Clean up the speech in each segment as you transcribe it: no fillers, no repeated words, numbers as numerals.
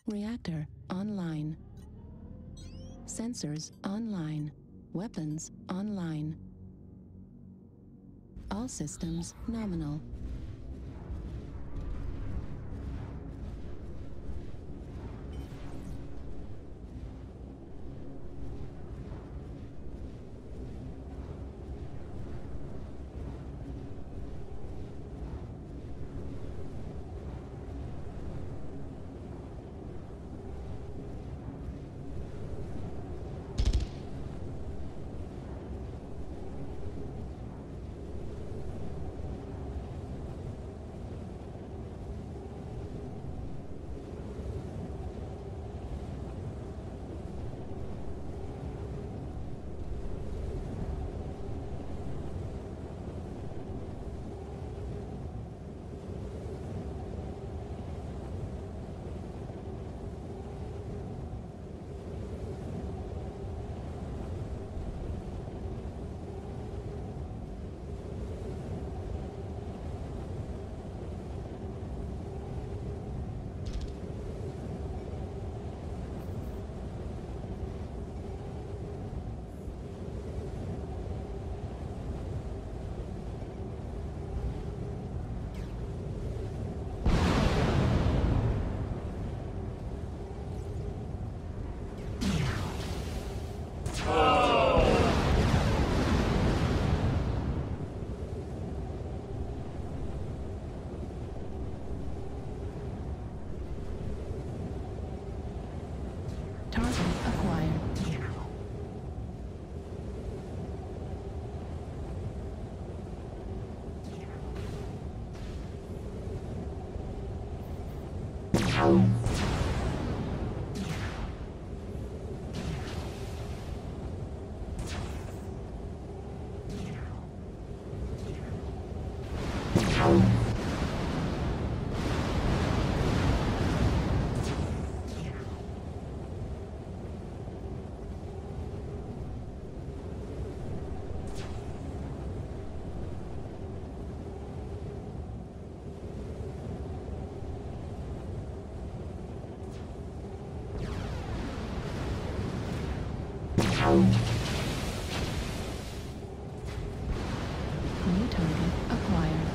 Reactor online. Sensors online. Weapons online. All systems nominal. Target acquired. New target acquired.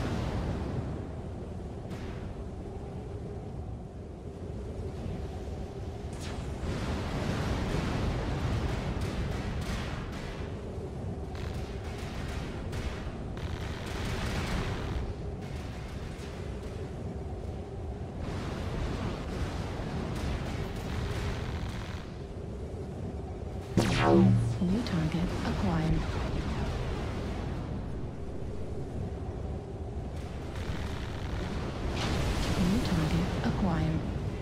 New target acquired. New target acquired.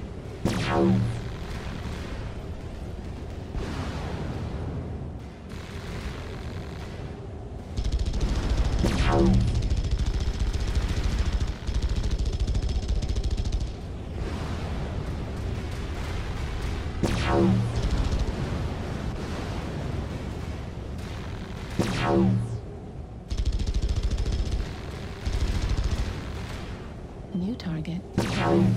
New target acquired.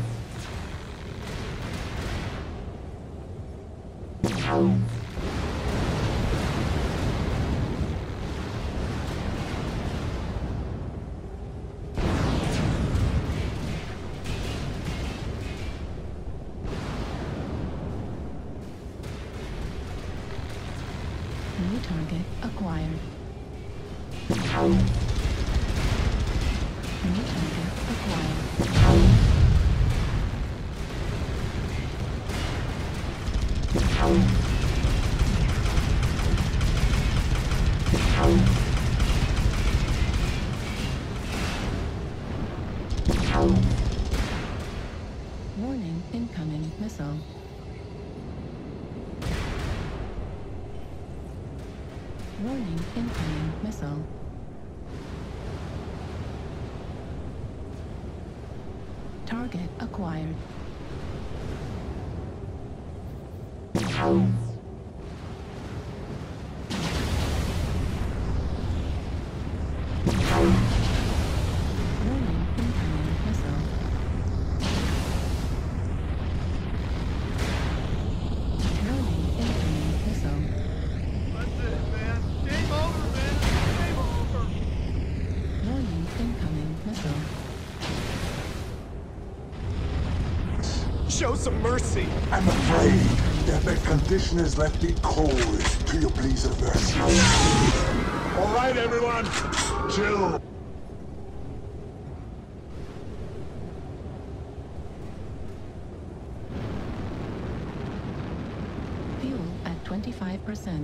New target acquired. New target acquired. Warning, incoming missile. Warning, incoming missile. Target acquired. Warning, incoming missile. Show some mercy. I'm afraid that the condition has left me cold to your pleas of mercy. All right, everyone, chill. Fuel at 25%.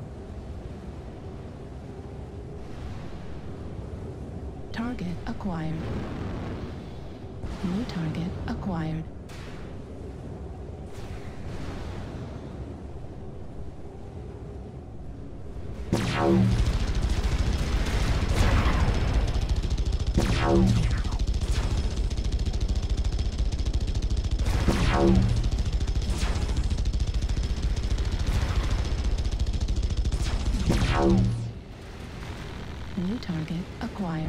Target acquired. New target acquired. New target acquired.